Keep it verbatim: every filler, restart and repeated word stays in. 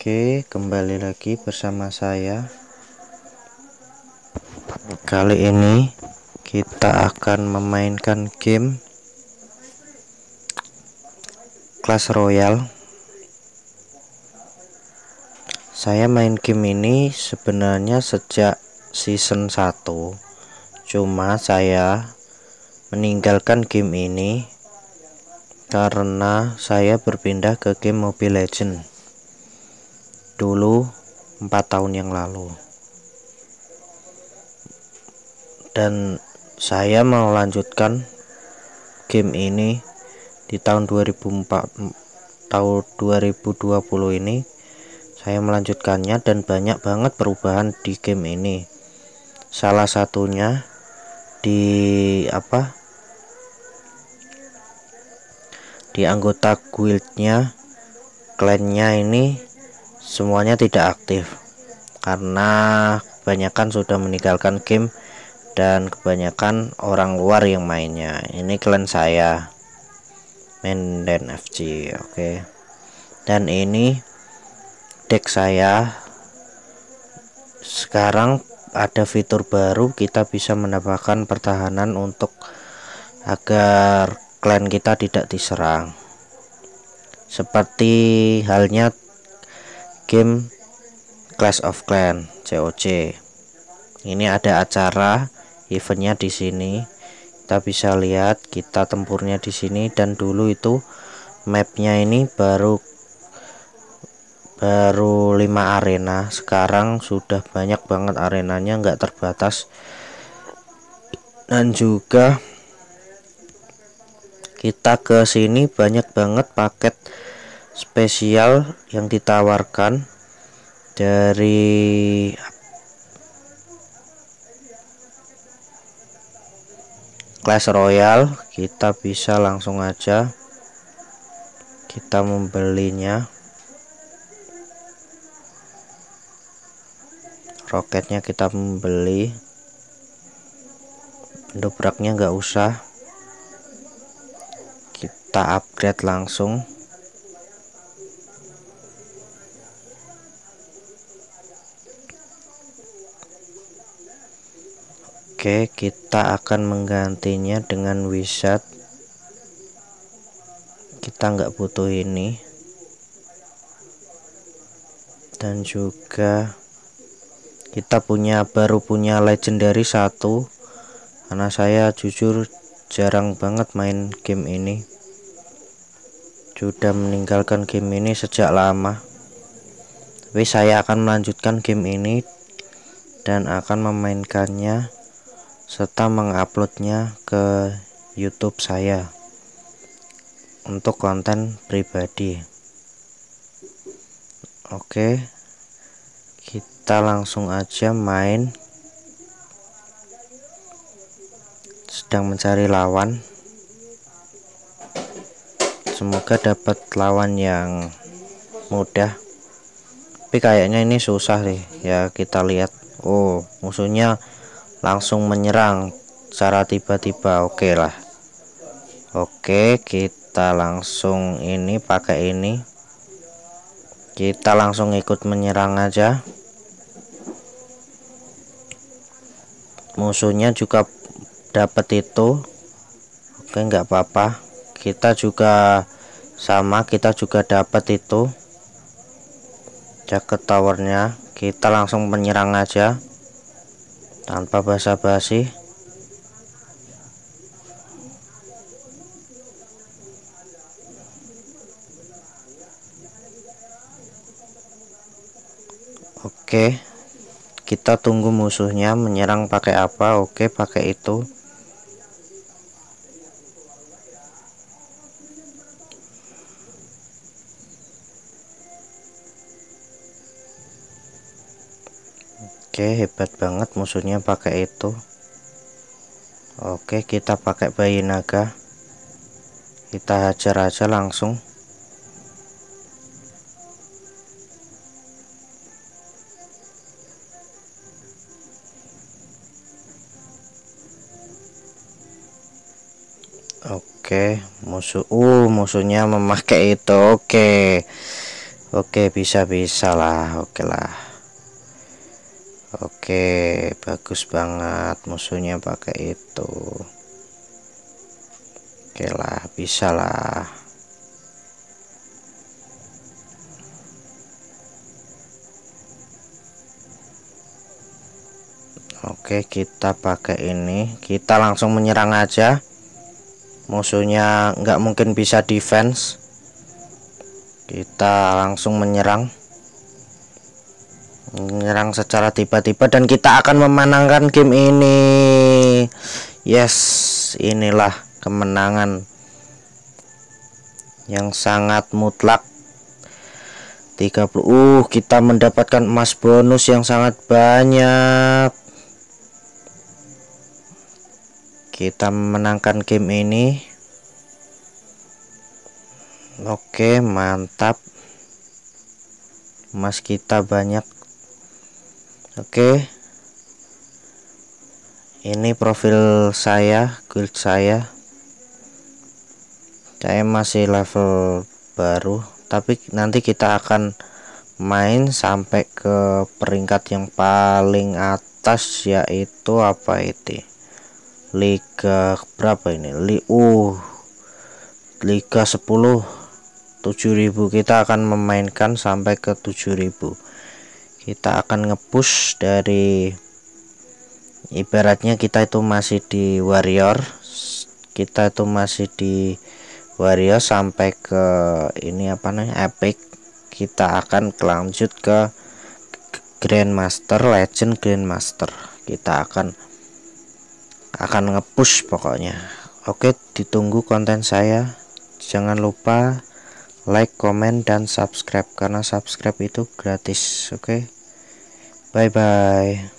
Oke, kembali lagi bersama saya. Kali ini kita akan memainkan game Clash Royale. Saya main game ini sebenarnya sejak season satu. Cuma saya meninggalkan game ini karena saya berpindah ke game Mobile Legends dulu empat tahun yang lalu. Dan saya mau lanjutkan game ini di tahun dua ribu empat tahun dua ribu dua puluh ini. Saya melanjutkannya dan banyak banget perubahan di game ini. Salah satunya di apa? Di anggota guildnya, klannya ini semuanya tidak aktif karena kebanyakan sudah meninggalkan game dan kebanyakan orang luar yang mainnya. Ini klan saya, Menden F C. Oke. Dan ini deck saya. Sekarang ada fitur baru, kita bisa menambahkan pertahanan untuk agar klan kita tidak diserang. Seperti halnya game Clash of Clans C O C. Ini ada acara eventnya di sini. Kita bisa lihat kita tempurnya di sini, dan dulu itu mapnya ini baru baru lima arena. Sekarang sudah banyak banget arenanya, nggak terbatas. Dan juga kita ke sini banyak banget paket spesial yang ditawarkan dari Clash Royale. Kita bisa langsung aja kita membelinya. Roketnya kita membeli, dobraknya nggak usah, kita upgrade langsung. Oke, kita akan menggantinya dengan wizard. Kita nggak butuh ini. Dan juga kita punya baru punya legendary satu, karena saya jujur jarang banget main game ini. Sudah meninggalkan game ini sejak lama. Tapi saya akan melanjutkan game ini dan akan memainkannya serta menguploadnya ke YouTube saya untuk konten pribadi. Oke, kita langsung aja main. Sedang mencari lawan, semoga dapat lawan yang mudah. Tapi kayaknya ini susah nih ya. Kita lihat. Oh, musuhnya langsung menyerang secara tiba-tiba. Oke lah. Oke, kita langsung ini pakai ini. Kita langsung ikut menyerang aja. Musuhnya juga dapat itu. Oke, nggak apa-apa. Kita juga sama, kita juga dapat itu jaket towernya. Kita langsung menyerang aja tanpa basa-basi. Oke, kita tunggu musuhnya menyerang pakai apa. Oke, pakai itu. Oke, hebat banget musuhnya pakai itu. Oke, kita pakai bayi naga. Kita hajar aja langsung. Oke, musuh uh musuhnya memakai itu. Oke. Oke, bisa-bisa lah. Oke lah. Oke, bagus banget musuhnya pakai itu. Oke lah, bisa lah. Oke, kita pakai ini, kita langsung menyerang aja. Musuhnya nggak mungkin bisa defense, kita langsung menyerang menyerang secara tiba-tiba dan kita akan memenangkan game ini. Yes, inilah kemenangan yang sangat mutlak. tiga puluh uh kita mendapatkan emas bonus yang sangat banyak. Kita memenangkan game ini. Oke, mantap. Emas kita banyak. Oke. Ini profil saya, guild saya. Saya masih level baru, tapi nanti kita akan main sampai ke peringkat yang paling atas, yaitu apa itu? Liga berapa ini? Li uh Liga sepuluh. tujuh ribu kita akan memainkan sampai ke tujuh ribu. Kita akan nge-push dari, ibaratnya kita itu masih di warrior. Kita itu masih di warrior sampai ke ini apa nih? Epic. Kita akan lanjut ke Grandmaster, Legend Grandmaster. Kita akan akan nge-push pokoknya. Oke, ditunggu konten saya. Jangan lupa like, komen, dan subscribe, karena subscribe itu gratis. Oke, bye bye.